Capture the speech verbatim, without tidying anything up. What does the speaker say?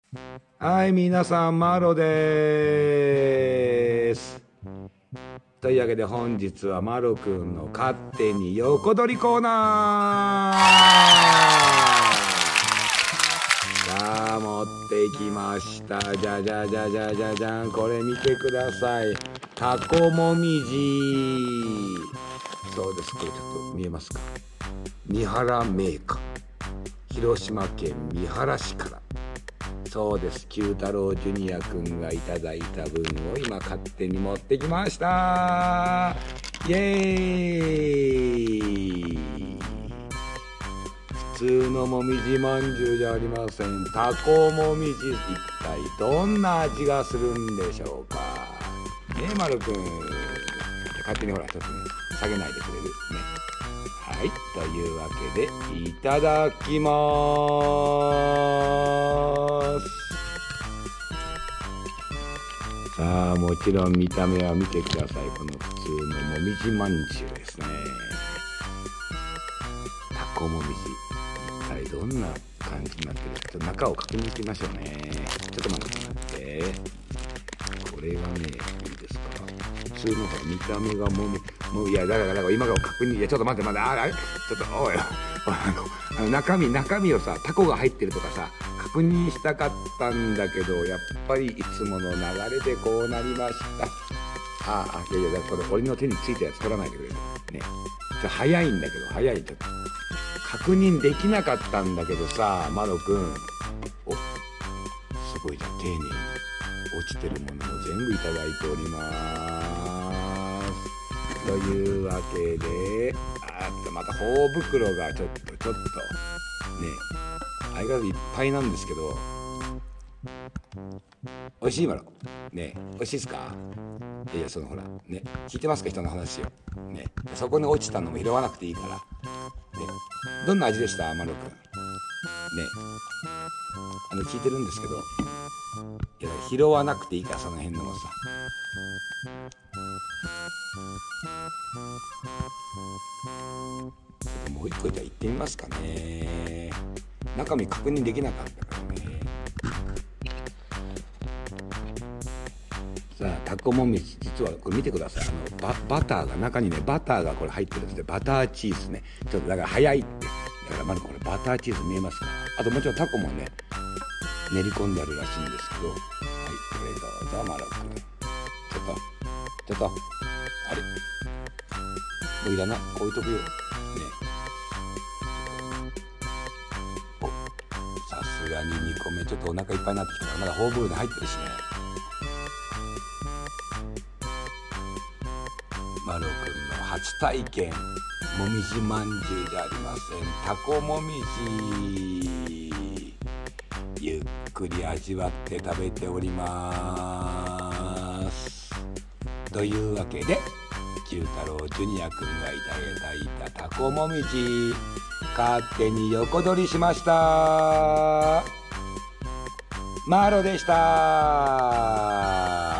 はい、皆さん、マロでーす。というわけで本日はマロくんの勝手に横取りコーナー。さあ、持ってきました。じゃじゃじゃじゃじゃじゃん。これ見てください。タコもみじ。そうです。これちょっと見えますか。三原銘菓。広島県三原市から。そうです。九太郎ジュニアくんがいただいた分を今勝手に持ってきました。イエーイ。普通のもみじまんじゅうじゃありません。タコもみじ、一体どんな味がするんでしょうかねえ、まるくん。勝手にほらちょっとね下げないでくれるね。はい、というわけでいただきまーす。さあ、もちろん見た目は見てください。この普通のもみじまんじゅうですね。タコもみじ、一体どんな感じになってるか、ちょっと中を確認してみましょうね。ちょっと待って待って。これがね、いいですか。普通のほら見た目がもみ、もういやだからだから今から確認、いやちょっと待って待って、あれちょっとおいあのあの中身中身をさ、タコが入ってるとかさ確認したかったんだけど、やっぱりいつもの流れでこうなりました。ああ、いやいや、これ俺の手についたやつ取らないでくれるね。ちょ早いんだけど早い、ちょっと確認できなかったんだけどさ、マロくん、おすごいじゃん、丁寧に落ちてるものを全部いただいております。というわけで、あーっとまた頬袋がちょっとちょっとね、相変わらずいっぱいなんですけど、おいしいマロね、おいしいですか。いやいや、そのほらね、聞いてますか、人の話をね。そこに落ちたのも拾わなくていいからね。どんな味でしたマロくんね。あの聞いてるんですけど、いや拾わなくていいから、その辺のもさ。もう一個じゃあ行ってみますかね。中身確認できなかったからね。さあ、タコもみじ、実はこれ見てください。あの バ, バターが中にね、バターがこれ入ってるんですね。バターチーズね。ちょっとだから早いって。だからまだこれバターチーズ見えますか。あともちろんタコもね練り込んであるらしいんですけど、はい、これどうぞマロくん。ちょっとちょっとあれもういらない、置いとくよね。お、さすがににこめちょっとお腹いっぱいになってきたから、まだホーブルに入ってるしね。マロくんの初体験、もみじまんじゅうじゃありません。タコもみじ、ゆっくり味わって食べております。というわけで九太郎ジュニアくんがいただいたタコもみじ、勝手に横取りしました。マロでした。